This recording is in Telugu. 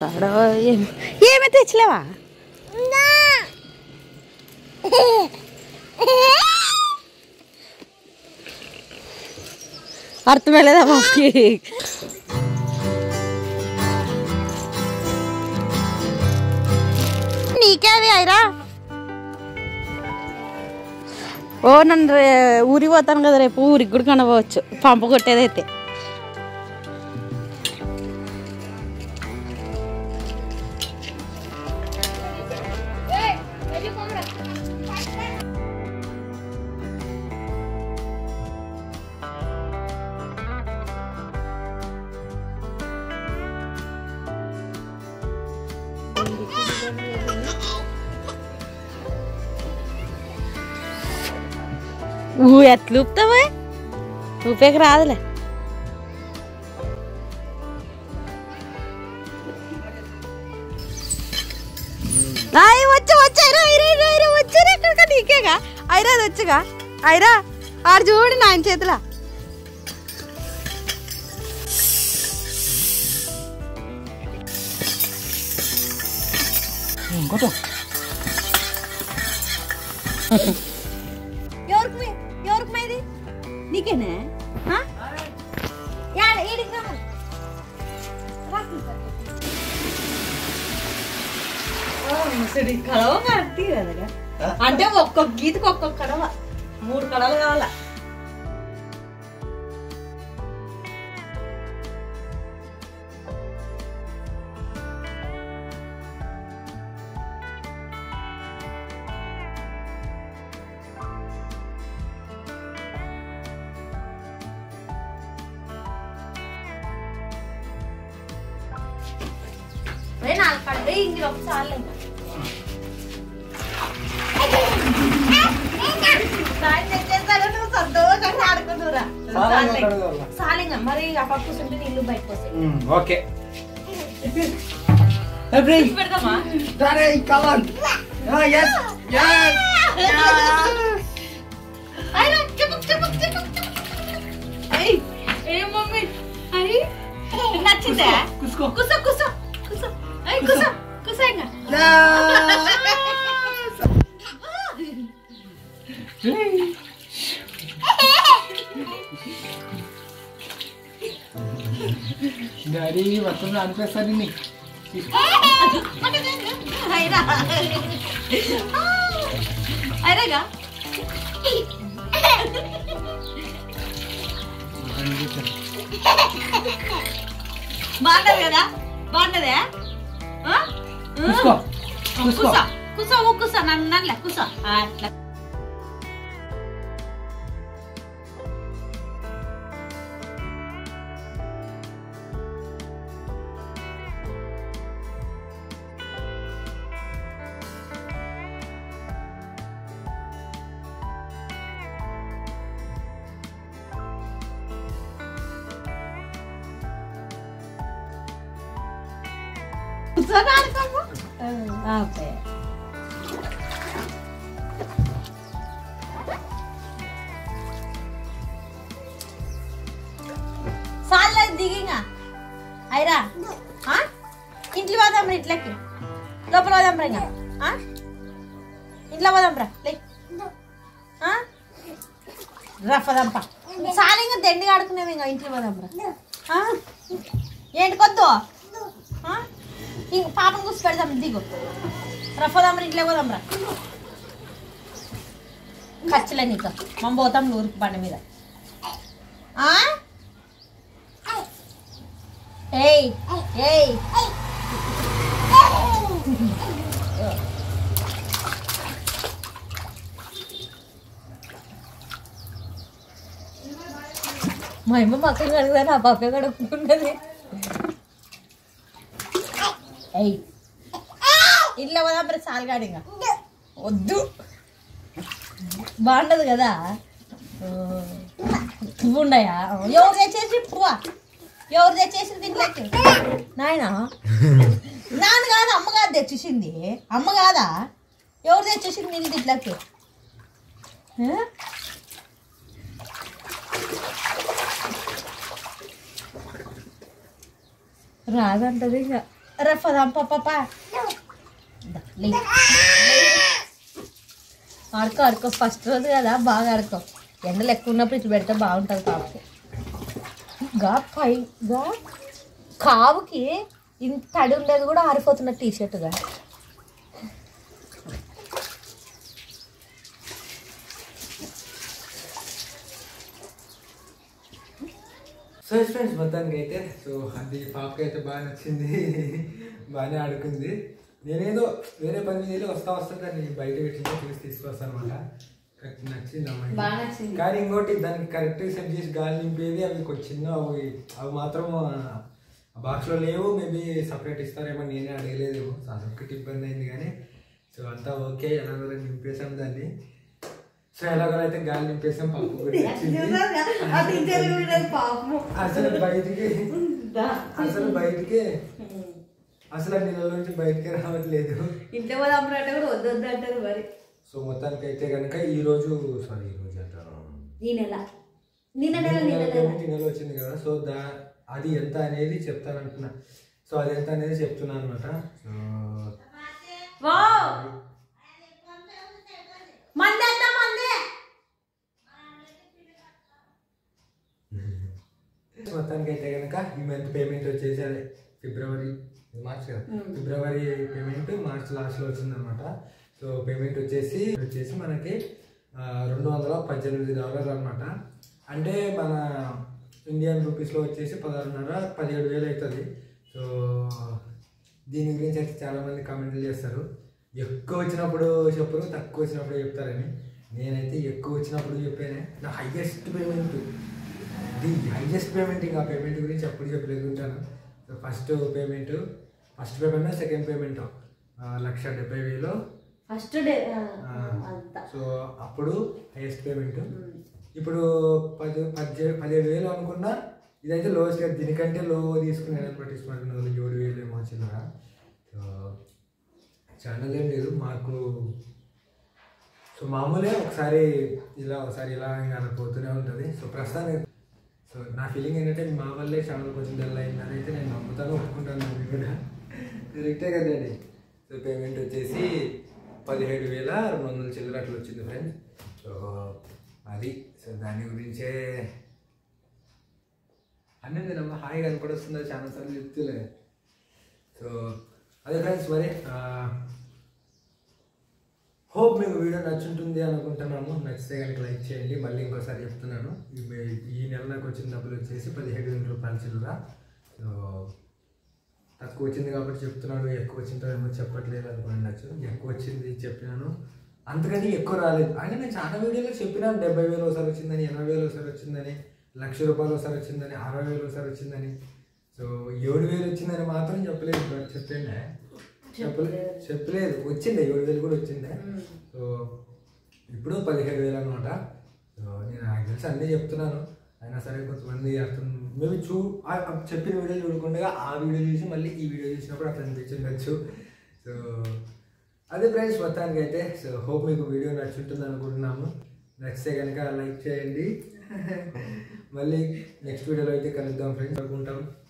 ఏమి తెచ్చలేవా అర్థమేలేదా మాకి నీకే అది అయిరా ఓ నన్ను ఊరికి పోతాను కదా రేపు ఊరికి కూడా కనవచ్చు పంప కొట్టేదైతే ఎట్లా ఊపుతావా ఊపేక రాదులే వచ్చారా ఎక్కడికా నీకేగా ఐరా అది వచ్చగా ఐరా ఆడు చూడు నాయన చేతులా ఎవరికి మేది నీకేనా కడవ కరెక్ట్ కదా అంటే ఒక్కొక్క గీతకి ఒక్కొక్క కడవ 3 కడవలు కావాలా నాలుగు కడవే ఇందులో ఒకసారి నువ్వు సంతోషంగా ఆడుకుంటురా సాలింగా మరి ఆ పక్క కూర్చుంటే నీళ్ళు బయటకు వస్తాయి పెడదామా ఏ మమ్మీ అయ్యి నచ్చిందా కూసో కూసో కూసో కూసో కూసో కూసో ఇంకా డాడీ వస్తున్నా అనిపిస్తుంది నీకు అయిరాగా బాగుంటది కదా బాగుంటదే కూసో కూసో కూసో నన్నలే కూసో అట్లా సాల్ దిగింగా అయిరా ఇంట్లో పోదాం రా ఇట్లకి లోపల పోదాం రా ఇంకా ఇంట్లో పోదాం రా రఫదంప సాల్ ఇంకా దండిగా ఆడుకునేవి ఇంకా ఇంట్లో పోదాం రా ఏంటి కొద్దు పాపం కూర్చి పెడదాం దిగు రఫదాం ఇంట్లో పోదాం రా ఖర్చులే నీకు మనం పోతాం ఊరికి బండి మీద ఏయ్ ఏయ్ మా అమ్మ పక్కన కడుగుదా నా పక్క కడుపుకున్నది ఏయ్ ఇట్లా పోదా మరి సాల్గాడిగా వద్దు బాగుండదు కదా పువ్వు ఉండయా ఎవరు తెచ్చేసి పువ్వా ఎవరు తెచ్చేసింది ఇంట్లోకి నాయన నాన్న కాదు అమ్మ కాదు తెచ్చేసింది అమ్మ కాదా ఎవరు తెచ్చేసింది నేను ఇంట్లోకి రాదంటది ఇంకా రఫదాం పాప ఆడుకో ఆడుకో ఫస్ట్ రోజు కదా బాగా ఆడుకో ఎండలు ఎక్కువ ఉన్నప్పుడు ఇట్లా పెడితే బాగుంటుంది కావుకి పైగా కావుకి ఇంత తడి ఉండేది కూడా ఆరిపోతున్న టీషర్ట్గా సో ఫ్రెండ్స్ మొత్తానికి అయితే సో అది పాపకి అయితే బాగా నచ్చింది బాగానే ఆడుకుంది నేనేదో వేరే పని మీద వస్తా దాన్ని బయట పెట్టిందో చూసి తీసుకొస్తాను అనమాట నచ్చింది అమ్మాయి కానీ ఇంకోటి దానికి కరెక్ట్ సెట్ చేసి గాలి నింపేది అవి కొంచెం చిన్న అవి మాత్రం బాక్స్లో లేవు మేబీ సపరేట్ ఇస్తారేమో నేనే అడగలేదేమో అదొక్కటి ఇబ్బంది అయింది కానీ సో అంతా ఓకే ఎలాగో నింపేసాం దాన్ని సో ఎలాగో అయితే గాలి నింపేసాం పాప కూడా అసలు బయటికి అసలు నీళ్ళ నుంచి బయటకే రావట్లేదు ఇంట్లో కూడా వద్దు అంటారు మరి సో మొత్తానికి అయితే కనుక ఈ రోజు అంటారు ఈ నెల వచ్చింది కదా సో అది ఎంత అనేది చెప్తాను అంటున్నా సో అది ఎంత అనేది చెప్తున్నాను అనమాట మొత్తానికి అయితే కనుక ఈ మంత్ పేమెంట్ వచ్చేసి అదే మార్చ్ కదా ఫిబ్రవరి పేమెంట్ మార్చ్ లాస్ట్లో వచ్చిందనమాట సో పేమెంట్ వచ్చేసి మనకి $218 అనమాట అంటే మన ఇండియన్ రూపీస్లో వచ్చేసి 16,500 అవుతుంది సో దీని గురించి అయితే చాలామంది కామెంట్లు చేస్తారు ఎక్కువ వచ్చినప్పుడు చెప్పరు తక్కువ వచ్చినప్పుడు చెప్తారని నేనైతే ఎక్కువ వచ్చినప్పుడు చెప్పానే నా హైయెస్ట్ పేమెంట్ ఇంకా పేమెంట్ గురించి అప్పుడు చెప్పలేదు ఉంటాను so first payment second payment 1,70,000 first day so అప్పుడు హైయెస్ట్ పేమెంట్ ఇప్పుడు 17,000 అనుకున్నా ఇదైతే లోయెస్ట్ దీనికంటే లో తీసుకున్నాను అనమాట స్మార్ట్ 7,000 ఏమో చిన్నగా సో ఛానల్ ఏం లేదు మాకు సో మామూలుగా ఒకసారి ఇలా ఇంకా పోతూనే ఉంటుంది సో ప్రస్తుతానికి సో నా ఫీలింగ్ ఏంటంటే మా వల్లే ఛానల్ కొంచెం డల్ అయిందని అయితే నేను నమ్ముతాను ఒప్పుకుంటాను కూడా కరెక్టే కదండి సో పేమెంట్ వచ్చేసి 17,200 చిల్లర అట్లా వచ్చింది ఫ్రెండ్స్ సో అది సో దాని గురించే అన్నది నమ్మ హాయిగా కనపడొస్తుందో చాలా సార్లు చెప్తులే సో అదే ఫ్రెండ్స్ మరి హోప్ మీకు వీడియో నచ్చుంటుంది అనుకుంటున్నాము నచ్చితే కనుక లైక్ చేయండి మళ్ళీ ఇంకోసారి చెప్తున్నాను ఈ నెల నాకు వచ్చిన డబ్బులు వచ్చేసి 17,000 రూపాయలు చిల్లర సో తక్కువ వచ్చింది కాబట్టి చెప్తున్నాడు ఎక్కువ వచ్చిందో ఏమో చెప్పట్లేదు అనుకోండచ్చు ఎక్కువ వచ్చింది చెప్పినాను అంతకంటే ఎక్కువ రాలేదు అయినా నేను చాలా వీడియోలో చెప్పినాను 70,000 ఒకసారి వచ్చిందని 80,000 ఒకసారి వచ్చిందని ₹1,00,000 ఒకసారి వచ్చిందని 60,000 ఒకసారి వచ్చిందని సో 7,000 వచ్చిందని మాత్రం చెప్పలేదు చెప్పలేదు వచ్చింది 7,000 కూడా వచ్చింది సో ఇప్పుడు 17,000 అనమాట సో నేను నాకు తెలిసి అన్నీ చెప్తున్నాను అయినా సరే కొంతమంది అర్థం మేబీ చెప్పిన వీడియో చూడకుండా ఆ వీడియో చూసి మళ్ళీ ఈ వీడియో చూసినప్పుడు అట్లా అనిపించవచ్చు సో అదే ఫ్రెండ్స్ మొత్తానికి అయితే సో హోప్ మీకు వీడియో నచ్చుంటుంది అనుకుంటున్నాము నచ్చితే కనుక లైక్ చేయండి మళ్ళీ నెక్స్ట్ వీడియోలో అయితే కలుద్దాం ఫ్రెండ్స్ అనుకుంటాం